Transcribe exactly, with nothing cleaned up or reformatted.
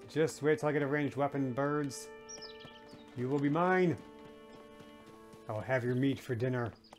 Just wait till I get a ranged weapon, birds. You will be mine. I will have your meat for dinner.